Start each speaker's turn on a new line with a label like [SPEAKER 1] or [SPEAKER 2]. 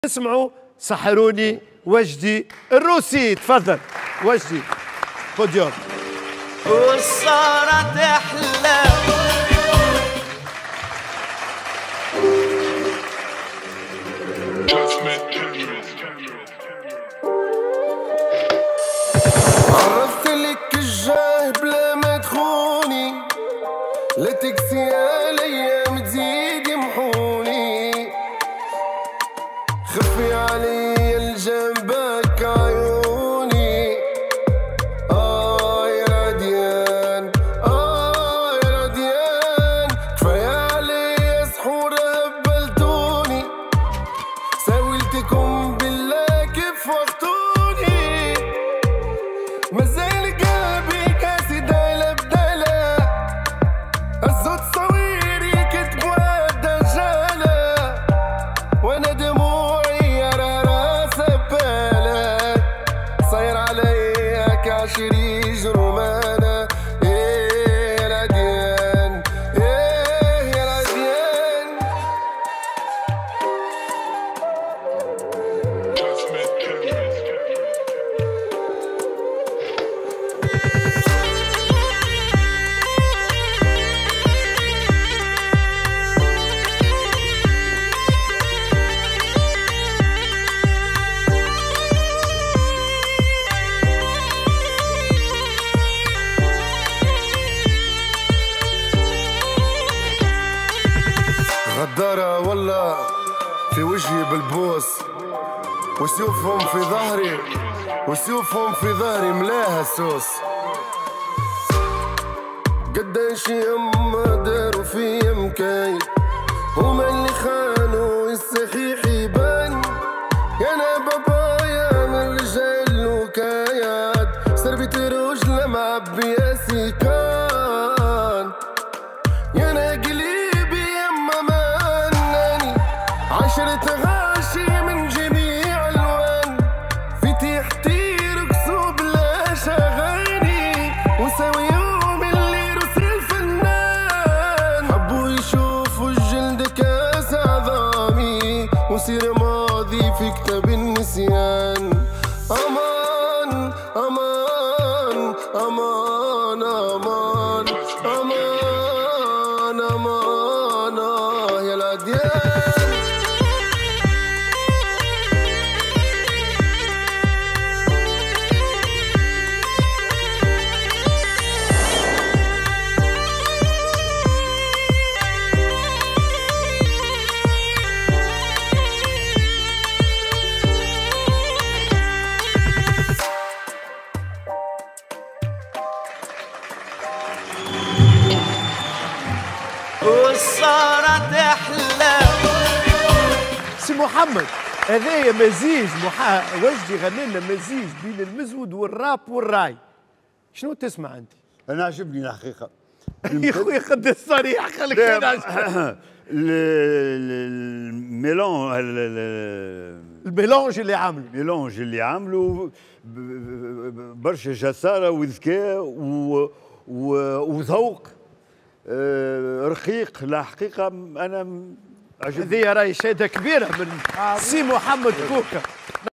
[SPEAKER 1] اسمعوا سحروني وجدي الروسي. تفضل وجدي خذ يوم.
[SPEAKER 2] وصارت احلى
[SPEAKER 3] عرفت لك الجاه بلا ما تخوني، لا تكسي عليا متزيد يمحوني، خفي عليا الجنبك عيوني. يا راديان يا راديان، كفاية عليا سحور هبلتوني، ساولتكم بالله كيف وقتوني، مازال قلبي كاسي دايلة بدالة، هزوا تصويري كتبوا الدجالة، وانا دموعي يا راسها ببالة، صاير عليا كعشري جرمانة. يا راديان يا راديان، غدارة والله في وجهي بالبوس، وسيوفهم في ظهري وسيوفهم في ظهري ملاها سوس، قداش يما داروا في مكايد، هما اللي خانوا الصحيح يبان، يا انا بابايا من رجال وكايات، سربت رجلة معبية سيكان، يا انا قليبي يما ماناني، عشرة غاشي من جميع الوان، في تحتي رقصوا بلا شغاني، وساوي يوم اللي رسل الفنان، حبوا يشوفوا الجلد كاس عظامي، وصير ماضي في كتاب النسيان. امان امان امان امان امان امان يا العديان.
[SPEAKER 2] وصارت احلى.
[SPEAKER 1] سي محمد هذايا مزيج وجدي غنى لنا مزيج بين المزود والراب والراي، شنو تسمع انت؟
[SPEAKER 4] انا عجبني الحقيقه.
[SPEAKER 1] يا خويا خد الصريح خليك
[SPEAKER 4] الميلون
[SPEAKER 1] الميلونج اللي عامله،
[SPEAKER 4] الميلونج اللي عامله برشا جساره وذكاء وذوق رقيق. لا حقيقه انا عجبني.
[SPEAKER 1] هذه راهي شهاده كبيره من سي محمد كوكا.